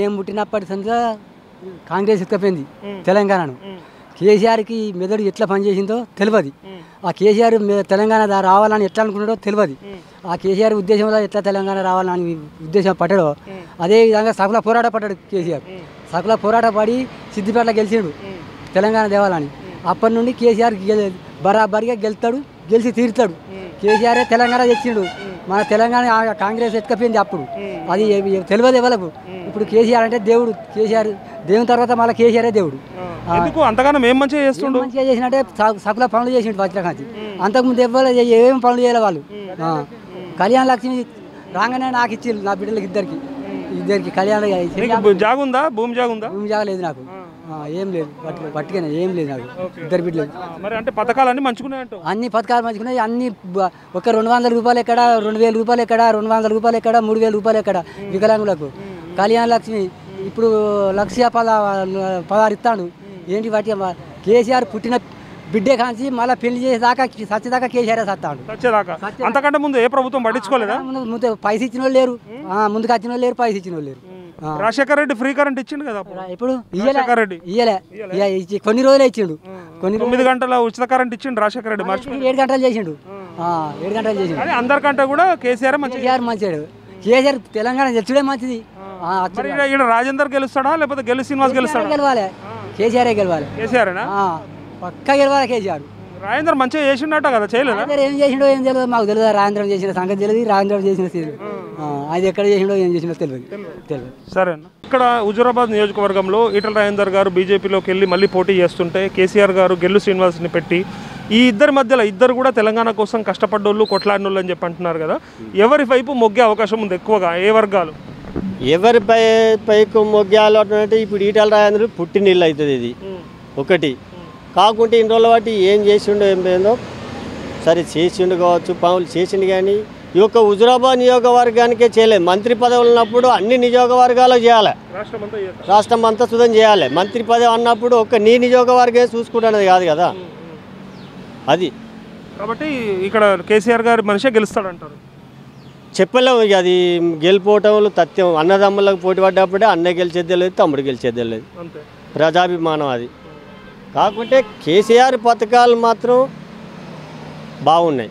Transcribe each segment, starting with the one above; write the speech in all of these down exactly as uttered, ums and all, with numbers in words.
నేను పుట్టినప్పటి సందా కాంగ్రెస్ ఎత్తుకపోయింది తెలంగాణను. కేసీఆర్కి మెదడు ఎట్లా పనిచేసిందో తెలియదు. ఆ కేసీఆర్ తెలంగాణ రావాలని ఎట్లా అనుకున్నాడో తెలియదు. ఆ కేసీఆర్ ఉద్దేశంలో ఎట్లా తెలంగాణ రావాలని ఉద్దేశం పడ్డాడో అదే విధంగా సకుల పోరాట పడ్డాడు కేసీఆర్. సకుల పోరాట పడి సిద్దిపేటలో గెలిచిండు తెలంగాణ దేవాలని. అప్పటి నుండి కేసీఆర్ బరాబరిగా గెలుతాడు, గెలిచి తీరుతాడు. కేసీఆరే తెలంగాణ తెచ్చిండు. మన తెలంగాణ కాంగ్రెస్ ఎత్తుకపోయింది అప్పుడు, అది తెలియదు ఎవరికి. ఇప్పుడు కేసీఆర్ అంటే దేవుడు. కేసీఆర్ దేవుని తర్వాత మళ్ళీ కేసీఆరే దేవుడు. అంతగానో ఏం మంచిగా చేస్తుండు, మంచిగా చేసినట్టే సకుల పనులు చేసిండు వజ్రకాంతి. అంతకుముందు ఎవరు ఏమేమి పనులు చేయాలి వాళ్ళు. కళ్యాణ లక్ష్మి రాగానే నాకు ఇచ్చి నా బిడ్డలకి ఇద్దరికి ఇద్దరికి కళ్యాణ జాగుందా, భూమి జాగుందా? భూమి జాగా లేదు నాకు, ఏం లేదు. పట్టుకనే ఏం లేదు నాకు, ఇద్దరు బిడ్డలు. మరి అంటే పథకాలన్నీ మంచుకున్నాయి, అన్ని పథకాలు మంచుకున్నాయి. అన్ని ఒక రెండు వందల రూపాయలు ఎక్కడ, రెండు వేల రూపాయలు ఎక్కడ, రెండు వందల రూపాయలు ఎక్కడ, మూడు వేల రూపాయలు ఎక్కడ వికలాంగులకు. కళ్యాణ లక్ష్మి ఇప్పుడు లక్ష పద పదహారు ఇస్తాడు. ఏంటి వాటి కేసీఆర్ పుట్టిన బిడ్డే కాంచి మళ్ళీ పెళ్లి చేసేదాకా సచ్చేదాకా కేసీఆర్ సత్తాడు. అంతకంటే ముందు ఏ ప్రభుత్వం పట్టించుకోలేదా? ముందు పైసలు ఇచ్చిన వాళ్ళు లేరు, ముందుకు వచ్చిన వాళ్ళు లేరు, పైసలు ఇచ్చిన వాళ్ళు లేరు. రాజశేఖర రెడ్డి ఫ్రీ కరెంట్ ఇచ్చిండు కదా ఇప్పుడు, ఇయ్యలే ఇయ్యలే కొన్ని రోజులే ఇచ్చిండు. కొన్ని తొమ్మిది గంటల ఉచిత కరెంట్ ఇచ్చిండు రాజశేఖర రెడ్డి. ఏడు గంటలు చేసిండు, ఏడు గంటలు చేసిండు. అందరికంటే కూడా కేసీఆర్ కేసీఆర్ మంచివాడు. కేసీఆర్ తెలంగాణ తెచ్చుడే మంచిది. రాజేందర్ గెలుస్తాడా లేకపోతే గెలు శ్రీనివాస్ గెలుస్తాడా? గెలవాలి, కేసీఆర్ గెలవాలి. కేసీఆర్ పక్కా గెలవాలి కేసీఆర్. రాజేంద్ర మంచిగా చేసిండట కదా, చేయలేదు? ఏం చేసిండో ఏం తెలియదు మాకు తెలియదు. రాజేంద్రం చేసిన సంగతి తెలియదు, రాజేంద్రం చేసిన తెలియదు. అది ఎక్కడ చేసిండో ఏం చేసిండో తెలియదు తెలియదు సరే అన్న, ఇక్కడ హుజూరాబాద్ నియోజకవర్గంలో ఈటల రాజేందర్ గారు బీజేపీలోకి వెళ్ళి మళ్ళీ పోటీ చేస్తుంటే కేసీఆర్ గారు గెల్లు శ్రీనివాస్ని పెట్టి ఈ ఇద్దరి మధ్యలో ఇద్దరు కూడా తెలంగాణ కోసం కష్టపడ్డోళ్ళు కొట్లాడినోళ్ళు అని చెప్పి అంటున్నారు కదా, ఎవరి వైపు మొగ్గే అవకాశం ఉంది ఎక్కువగా? ఏ వర్గాలు ఎవరి పై పైకు మొగ్గాలు అంటే ఇప్పుడు ఈటల రాజేంద్ర పుట్టినీళ్ళు అవుతుంది ఇది ఒకటి. కాకుంటే ఇన్ని రోజుల బట్టి ఏం చేసిండో ఏం పోయిందో, సరే చేసిండు కావచ్చు, పనులు చేసిండు, కానీ ఈ యొక్క హుజూరాబాద్ నియోజకవర్గానికే చేయలేదు. మంత్రి పదవులు ఉన్నప్పుడు అన్ని నియోజకవర్గాలు చేయాలి, రాష్ట్రం అంతా సుధం చేయాలి. మంత్రి పదవి అన్నప్పుడు ఒక నీ నియోజకవర్గమే చూసుకుంటున్నది కాదు కదా అది. కాబట్టి ఇక్కడ కేసీఆర్ గారు మనిషే గెలుస్తాడంటారు? చెప్పలేము, ఇక అది గెలిపోవటంలో తథ్యం. అన్నదమ్ములకు పోటీ పడ్డప్పుడే అన్నయ్య గెలిచేదే లేదు, తమ్ముడు గెలిచేదే లేదు. ప్రజాభిమానం అది. కాకుంటే కేసీఆర్ పథకాలు మాత్రం బాగున్నాయి.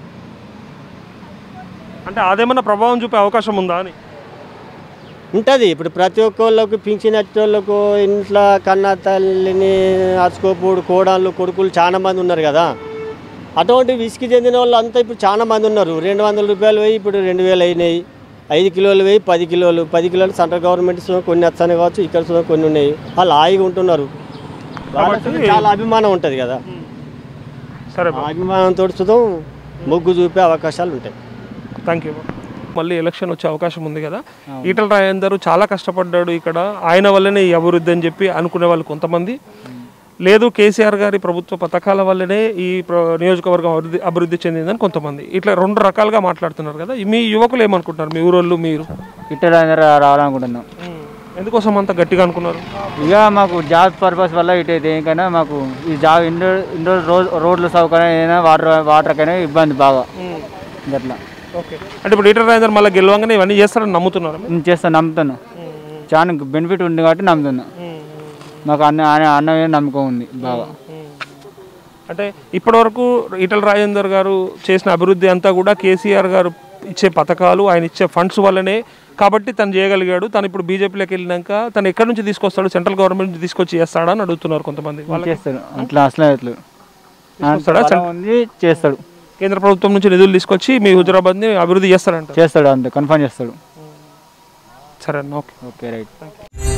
అంటే అదేమన్నా ప్రభావం చూపే అవకాశం ఉందా అని? ఉంటుంది. ఇప్పుడు ప్రతి ఒక్కళ్ళకు పింఛన్ వచ్చేళ్ళకు ఇంట్లో కన్నా తల్లిని అరుచుకోపోడు కోడళ్ళు కొడుకులు చాలా మంది ఉన్నారు కదా, అటువంటి విసికి చెందిన వాళ్ళు అంతా ఇప్పుడు చాలా మంది ఉన్నారు. రెండు వందల రూపాయలు వేయి ఇప్పుడు రెండు వేలు అయినాయి. ఐదు కిలోలు వేయి పది కిలోలు పది కిలోలు సెంట్రల్ గవర్నమెంట్ కొన్ని వస్తాయి కావచ్చు, ఇక్కడ చూడ కొన్ని ఉన్నాయి. వాళ్ళు హాయిగా ఉంటున్నారు. చాలా అభిమానం ఉంటుంది కదా, సరే అభిమానంతో చూద్దాం మొగ్గు చూపే అవకాశాలు ఉంటాయి. Thank you. మళ్ళీ ఎలక్షన్ వచ్చే అవకాశం ఉంది కదా, ఈటల రాజేందర్ చాలా కష్టపడ్డాడు ఇక్కడ, ఆయన వల్లనే ఈ అభివృద్ధి అని చెప్పి అనుకునే వాళ్ళు కొంతమంది, లేదు కేసీఆర్ గారి ప్రభుత్వ పథకాల వల్లనే ఈ నియోజకవర్గం అభివృద్ధి అభివృద్ధి చెందిందని కొంతమంది. ఇట్లా రెండు రకాలుగా మాట్లాడుతున్నారు కదా, మీ యువకులు ఏమనుకుంటున్నారు? మీ ఊరోళ్ళు మీరు ఈటల రాజేందర్ రావాలనుకుంటున్నాం. ఎందుకోసం అంత గట్టిగా అనుకున్నారు? ఇక మాకు జాబ్ పర్పస్ వల్ల ఇటు దేనికైనా మాకు ఈ జాబ్ ఇండో ఇండో రోడ్ రోడ్ల సౌకర్యం అయినా వాటర్ వాటర్కైనా ఇబ్బంది బాగా అట్లా. ఓకే, అంటే ఇప్పుడు ఈటల రాజేందర్ మళ్ళీ గెలవంగానే ఇవన్నీ చేస్తారని నమ్ముతున్నారు? నేను చేస్తాను, నమ్ముతాను. చాలా బెనిఫిట్ ఉంది కాబట్టి నమ్ముతున్నా. మాకు అన్న అన్న నమ్మకం ఉంది బాగా. అంటే ఇప్పటివరకు ఈటల రాజేందర్ గారు చేసిన అభివృద్ధి అంతా కూడా కేసీఆర్ గారు ఇచ్చే పథకాలు, ఆయన ఇచ్చే ఫండ్స్ వల్లనే, కాబట్టి తను చేయగలిగాడు. తను ఇప్పుడు బీజేపీలోకి వెళ్ళినాక తను ఎక్కడి నుంచి తీసుకొస్తాడు? సెంట్రల్ గవర్నమెంట్ నుంచి తీసుకొచ్చి చేస్తాడా అని అడుగుతున్నారు కొంతమంది. చేస్తాడు అట్లా, అసలు చేస్తాడు. కేంద్ర ప్రభుత్వం నుంచి నిధులు తీసుకొచ్చి మీ హుజూరాబాద్ని అభివృద్ధి చేస్తాడంట? చేస్తాడు, అంతే కన్ఫర్మ్ చేస్తాడు. సరే, ఓకే ఓకే రైట్.